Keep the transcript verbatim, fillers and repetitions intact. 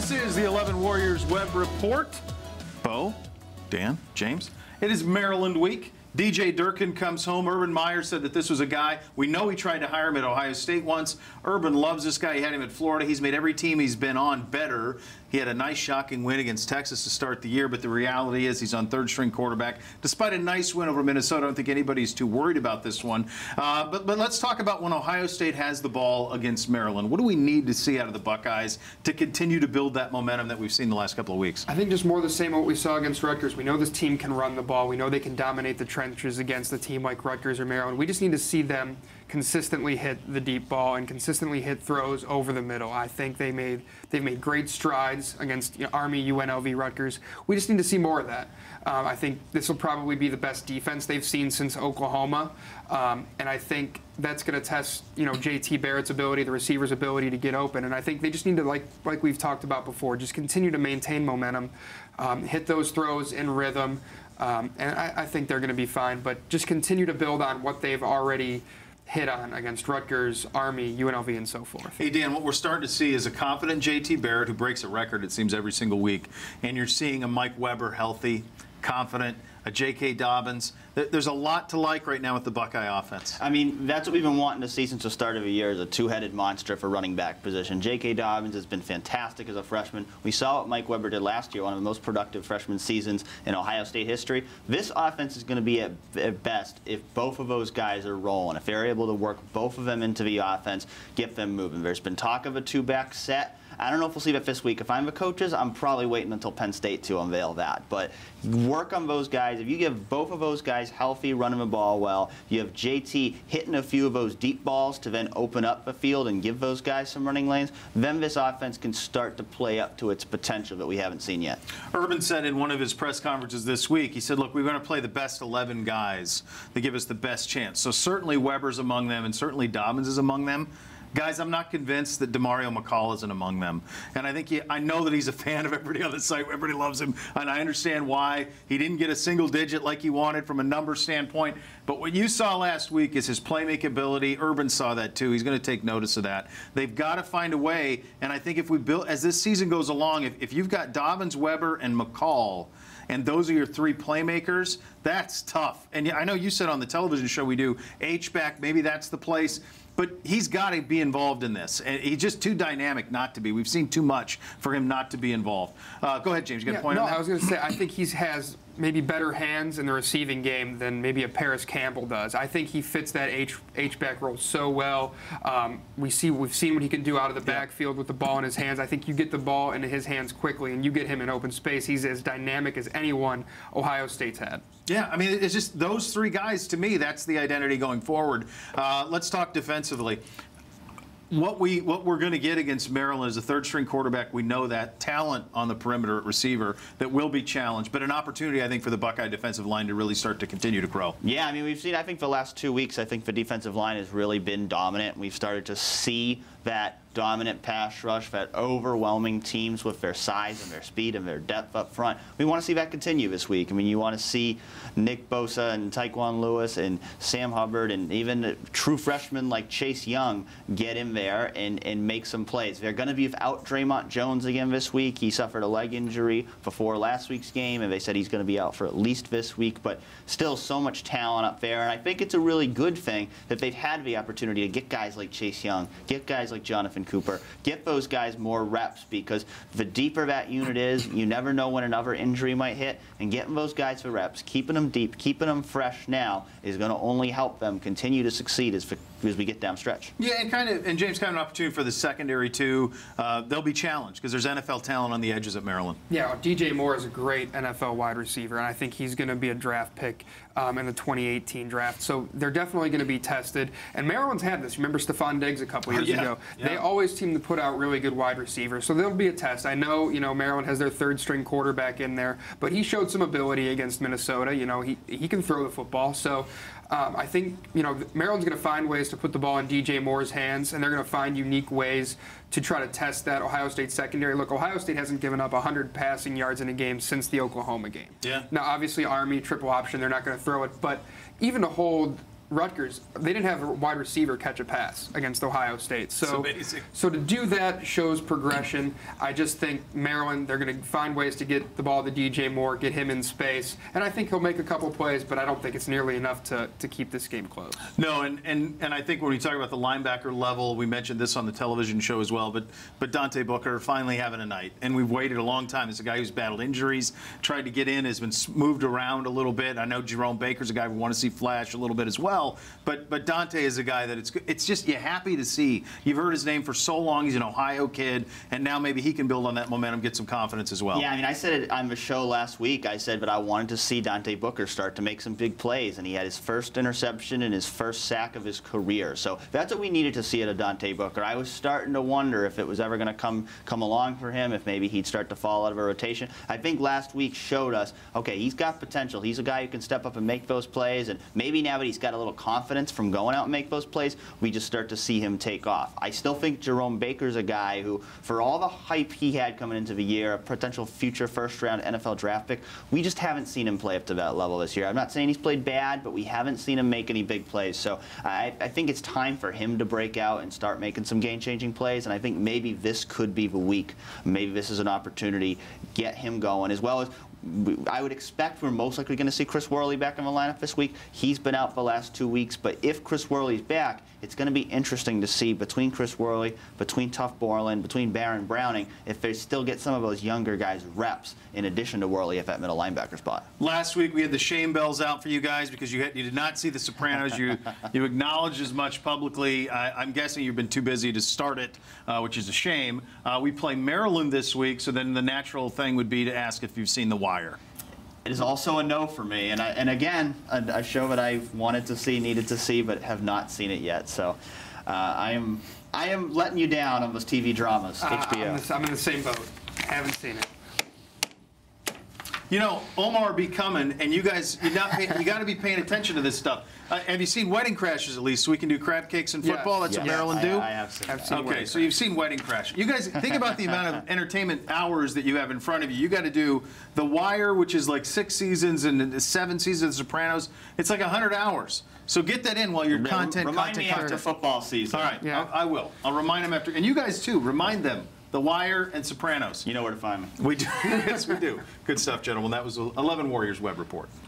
This is the eleven Warriors Web Report. Bo, Dan, James. It is Maryland week. D J Durkin comes home. Urban Meyer said that this was a guy, we know he tried to hire him at Ohio State once. Urban loves this guy. He had him at Florida. He's made every team he's been on better. He had a nice, shocking win against Texas to start the year, but the reality is he's on third-string quarterback. Despite a nice win over Minnesota, I don't think anybody's too worried about this one. Uh, but, but let's talk about when Ohio State has the ball against Maryland. What do we need to see out of the Buckeyes to continue to build that momentum that we've seen the last couple of weeks? I think just more of the same what we saw against Rutgers. We know this team can run the ball. We know they can dominate the trenches against a team like Rutgers or Maryland. We just need to see them consistently hit the deep ball and consistently hit throws over the middle. I think they made they've made great strides against, you know, Army, U N L V, Rutgers. We just need to see more of that. Um, I think this will probably be the best defense they've seen since Oklahoma, um, and I think that's going to test, you know, J T Barrett's ability, the receiver's ability to get open. And I think they just need to, like like we've talked about before, just continue to maintain momentum, um, hit those throws in rhythm, um, and I, I think they're going to be fine. But just continue to build on what they've already hit on against Rutgers, Army, U N L V, and so forth. Hey, Dan, what we're starting to see is a confident J T Barrett who breaks a record, it seems, every single week. And you're seeing a Mike Weber healthy, confident, a J K. Dobbins. There's a lot to like right now with the Buckeye offense. I mean, that's what we've been wanting to see since the start of the year, is a two-headed monster for running back position. J K. Dobbins has been fantastic as a freshman. We saw what Mike Weber did last year, one of the most productive freshman seasons in Ohio State history. This offense is going to be at, at best if both of those guys are rolling, if they're able to work both of them into the offense, get them moving. There's been talk of a two-back set. I don't know if we'll see that this week. If I'm the coaches, I'm probably waiting until Penn State to unveil that. But work on those guys. If you give both of those guys healthy, running the ball well, you have J T hitting a few of those deep balls to then open up the field and give those guys some running lanes, then this offense can start to play up to its potential that we haven't seen yet. Urban said in one of his press conferences this week, he said, look, we're going to play the best eleven guys that give us the best chance. So certainly Weber's among them, and certainly Dobbins is among them. Guys, I'm not convinced that Demario McCall isn't among them. And I think he, I know that he's a fan of everybody on the site. Everybody loves him. And I understand why. He didn't get a single digit like he wanted from a number standpoint. But what you saw last week is his playmaking ability. Urban saw that too. He's going to take notice of that. They've got to find a way. And I think if we build, as this season goes along, if, if you've got Dobbins, Weber, and McCall, and those are your three playmakers, that's tough. And I know you said on the television show we do, H-back, maybe that's the place. But he's got to be involved in this. And he's just too dynamic not to be. We've seen too much for him not to be involved. Uh, go ahead, James. You got yeah, a point no, on that? I was going to say, I think he has maybe better hands in the receiving game than maybe a Paris Campbell does. I think he fits that H H-back role so well. Um, we see, we've seen what he can do out of the yeah. backfield with the ball in his hands. I think you get the ball into his hands quickly and you get him in open space. He's as dynamic as anyone Ohio State's had. Yeah, I mean, it's just those three guys, to me, that's the identity going forward. Uh, let's talk defensively. What, we, what we're going to get against Maryland is a third-string quarterback. We know that. Talent on the perimeter at receiver that will be challenged, but an opportunity, I think, for the Buckeye defensive line to really start to continue to grow. Yeah, I mean, we've seen, I think, the last two weeks, I think the defensive line has really been dominant. We've started to see that dominant pass rush, that overwhelming teams with their size and their speed and their depth up front. We want to see that continue this week. I mean, you want to see Nick Bosa and Tyquan Lewis and Sam Hubbard and even true freshmen like Chase Young get in there and, and make some plays. They're going to be without Draymond Jones again this week. He suffered a leg injury before last week's game, and they said he's going to be out for at least this week, but still so much talent up there. And I think it's a really good thing that they've had the opportunity to get guys like Chase Young, get guys like Jonathan Cooper, get those guys more reps, because the deeper that unit is, you never know when another injury might hit, and getting those guys for reps, keeping them deep, keeping them fresh now is going to only help them continue to succeed as, as we get down stretch. Yeah, and kind of, and James, kind of an opportunity for the secondary too. Uh, they'll be challenged because there's N F L talent on the edges at Maryland. Yeah, D J Moore is a great N F L wide receiver, and I think he's going to be a draft pick um, in the twenty eighteen draft. So they're definitely going to be tested. And Maryland's had this. Remember Stephon Diggs a couple years oh, yeah. ago? Yeah. They always seem to put out really good wide receivers. So there'll be a test. I know, you know, Maryland has their third string quarterback in there, but he showed some ability against Minnesota. You know, he he can throw the football. So um, I think, you know, Maryland's going to find ways to put the ball in D J Moore's hands, and they're going to find unique ways to try to test that Ohio State secondary. Look, Ohio State hasn't given up one hundred passing yards in a game since the Oklahoma game. Yeah. Now, obviously, Army, triple option, they're not going to throw it, but even to hold Rutgers, they didn't have a wide receiver catch a pass against Ohio State. So, It's amazing. so to do that shows progression. I just think Maryland, they're going to find ways to get the ball to D J Moore, get him in space, and I think he'll make a couple plays, but I don't think it's nearly enough to, to keep this game close. No, and, and, and I think when we talk about the linebacker level, we mentioned this on the television show as well, but, but Dante Booker finally having a night. And we've waited a long time. It's a guy who's battled injuries, tried to get in, has been moved around a little bit. I know Jerome Baker's a guy we want to see flash a little bit as well, but but Dante is a guy that it's it's just you're happy to see. You've heard his name for so long. He's an Ohio kid, and now maybe he can build on that momentum, get some confidence as well. Yeah, I mean, I said it on the show last week. I said, but I wanted to see Dante Booker start to make some big plays, and he had his first interception and his first sack of his career. So that's what we needed to see out of Dante Booker. I was starting to wonder if it was ever going to come come along for him, if maybe he'd start to fall out of a rotation. I think last week showed us, okay, he's got potential. He's a guy who can step up and make those plays, and maybe now that he's got a little confidence from going out and make those plays, we just start to see him take off. I still think Jerome Baker's a guy who, for all the hype he had coming into the year, a potential future first-round N F L draft pick, we just haven't seen him play up to that level this year. I'm not saying he's played bad, but we haven't seen him make any big plays. So I, I think it's time for him to break out and start making some game-changing plays, and I think maybe this could be the week. Maybe this is an opportunity, get him going, as well as I would expect we're most likely going to see Chris Worley back in the lineup this week. He's been out for the last two weeks, but if Chris Worley's back, it's going to be interesting to see between Chris Worley, between Tuff Borland, between Baron Browning, if they still get some of those younger guys reps in addition to Worley at that middle linebacker spot. Last week we had the shame bells out for you guys because you had, you did not see The Sopranos. You you acknowledged as much publicly. I, I'm guessing you've been too busy to start it, uh, which is a shame. Uh, we play Maryland this week, so then the natural thing would be to ask if you've seen The Wire. It is also a no for me, and I, and again, a, a show that I wanted to see, needed to see, but have not seen it yet. So uh, I am I am letting you down on those T V dramas. Uh, H B O. I'm, the, I'm in the same boat. Haven't seen it. You know, Omar be coming, and you guys, you not pay, you got to be paying attention to this stuff. Uh, have you seen Wedding Crashers at least? So we can do crab cakes and football. Yes. That's what Yes, Maryland I, do. I have seen I've that. seen Okay, Wedding so you've seen Wedding Crash. You guys think about the amount of entertainment hours that you have in front of you. You got to do The Wire, which is like six seasons, and seven seasons of The Sopranos. It's like one hundred hours. So get that in while you're content, Remind content, me after content. football season. All right, Yeah. I, I will. I'll remind them after. And you guys too, remind them. The Wire and Sopranos. You know where to find me. We do. Yes, we do. Good stuff, gentlemen. That was eleven Warriors Web Report.